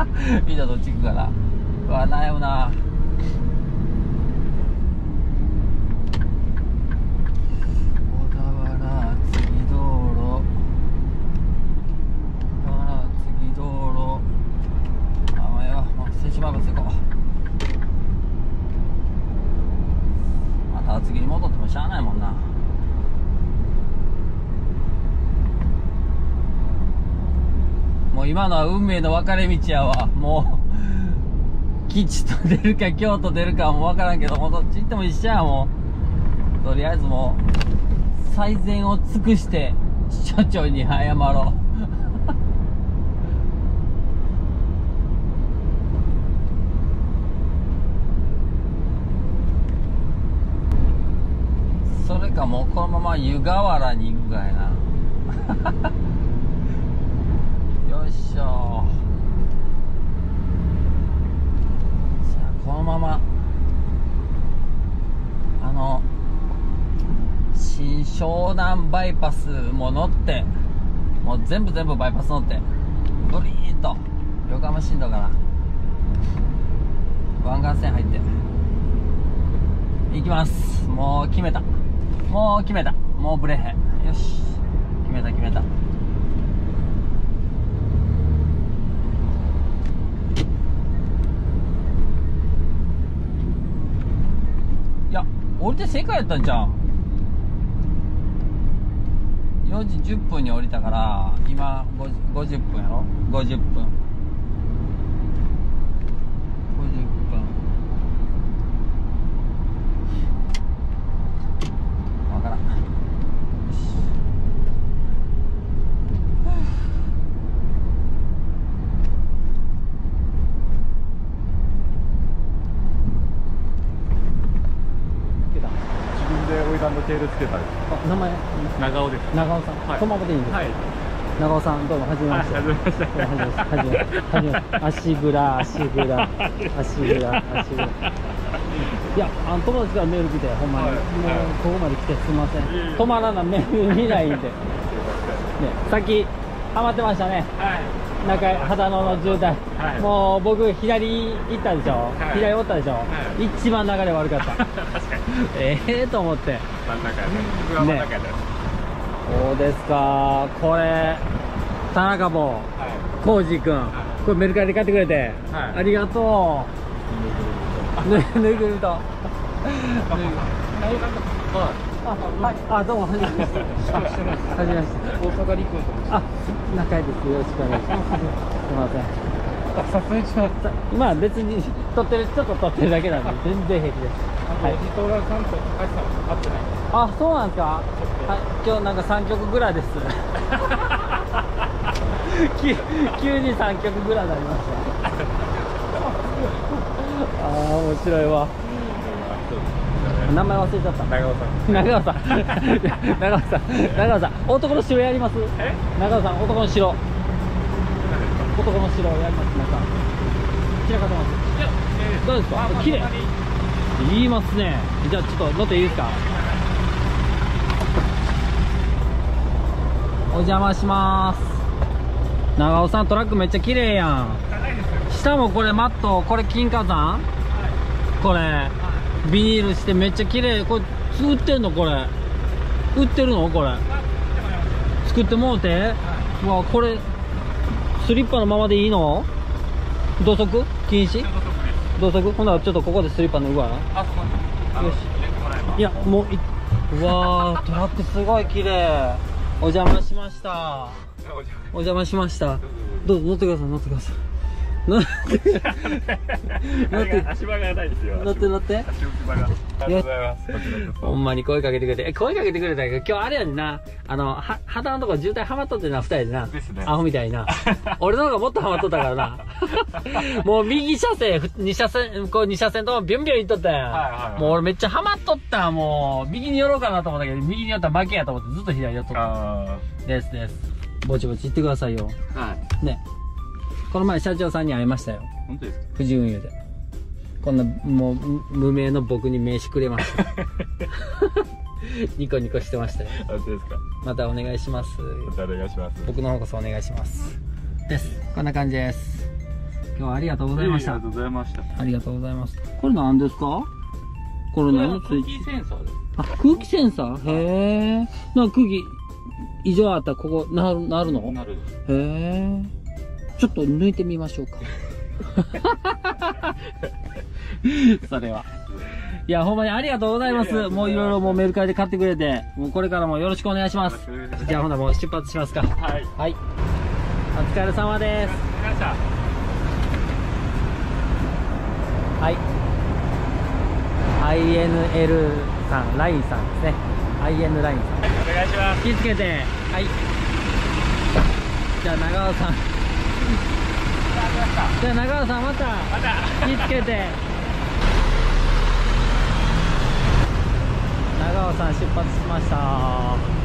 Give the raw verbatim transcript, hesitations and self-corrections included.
みんなどっち行くかな。うわ悩むな。小田原次道路、小田原次道路、あまあよ、もう静止バイパス行こう。また厚木に戻ってもしゃあないもんな。もう今のは運命の分かれ道やわ。もう吉と出るか京都出るかはもう分からんけど、もうどっち行っても一緒や。もうとりあえずもう最善を尽くして所長に謝ろうそれかもうこのまま湯河原に行くかやなよいしょ。じゃあこのままあの新湘南バイパスも乗って、もう全部全部バイパス乗ってブリーンと横浜新道から湾岸線入って行きます。もう決めた、もう決めた、もうブレへん。よし決めた決めた。いや降りて正解やったんじゃん。よじじゅっぷんに降りたから今ごじゅっぷんやろ。ごじゅっぷんごじゅっぷん分からん。よさんのテールつけたんです。 あ、名前長尾です。 長尾さん、はい、そのままでいいんですか。はい、長尾さんどうもはじめまして。はじめまして。はじめまして。はじめまして。足蔵足蔵足蔵足蔵。いや、あの友達からメール来てほんまに、はい、もうここまで来てすみません。止まらなメール見ないんで。ね、さっきハマってましたね。はい。中秦野の渋滞、はい、もう僕左行ったでしょ、はい、左おったでしょ、はい、一番流れ悪かった確かにええと思って真ん中やね。僕は真ん中やね。そうですか。これ田中坊浩司君、これメルカリで買ってくれて、はい、ありがとう。ぬいぐるみとはいあ、はい、あ、どうも、はじめまして。はじめまして。大阪陸君と。あ、仲いいです。よろしくお願いします。すみません。さすがにちょっと。まあ、別に、撮ってる、ちょっと撮ってるだけなんで、全然平気です。はい。藤原さんと高橋さん会ってない。あ、そうなんですか。はい、今日なんか三曲ぐらいです。急に三曲ぐらいになりました。ああ、面白いわ。名前忘れちゃった。長尾さん。長尾さん。長尾さん。長尾さん。男の城やります。え？長尾さん、男の城。男の城やります。なんか。散らかってます。いや、えー、どうですか。綺麗。言いますね。じゃあ、ちょっと乗っていいですか。お邪魔します。長尾さん、トラックめっちゃ綺麗やん。下もこれマット、これ金華山。これ。ビニールしてめっちゃ綺麗。これ売ってんの？これ売ってるの？これ作ってもうて。うわ、これスリッパのままでいいの？土足禁止？土足？ほんならちょっとここでスリッパ脱ぐわな。よし。いやもうい、うわー、トラックすごい綺麗。お邪魔しました。お邪魔しました。どうぞ乗ってください。乗ってください。乗って乗って足場がないですよ。乗って乗って足置き場が。ありがとうございます。ほんまに声かけてくれて、え声かけてくれたけど、今日あれやんな、あのは肌のとこ渋滞はまっとってな、二人でな、ですね、アホみたいな。俺の方がもっとはまっとったからな。もう右車線二車線、こう二車線ともビュンビュンいっとったやん。はいはいはい、もう俺めっちゃはまっとった。もう右に寄ろうかなと思ったけど、右に寄ったら負けやと思ってずっと左寄っとった。ですです。ぼちぼち行ってくださいよ。はい。ね。この前社長さんに会いましたよ。本当ですか？富士運輸で。こんなもう無名の僕に名刺くれました。ニコニコしてましたよ。本当ですか？またお願いします。またお願いします。僕の方こそお願いします。です。こんな感じです。今日はありがとうございました。 ありがとうございました。 ありがとうございます。これ何ですか？これ何？ 空気センサーです。 あ、空気センサー？へえ。なんか空気異常あったらここなる、なるの？ なる。 へえ。ちょっと抜いてみましょうか。それは。いや、ほんまにありがとうございます。もういろいろもうメルカリで買ってくれて、もうこれからもよろしくお願いします。じゃあほなもう出発しますか。 はい。 はい。お疲れ様です。はい。アイエヌエル さん、ラインさんですね。アイエヌ ラインさん。 お願いします。 気をつけて。はい。じゃあ長尾さん。じゃあ長尾さんまた。また。気をつけて。長尾さん出発しました。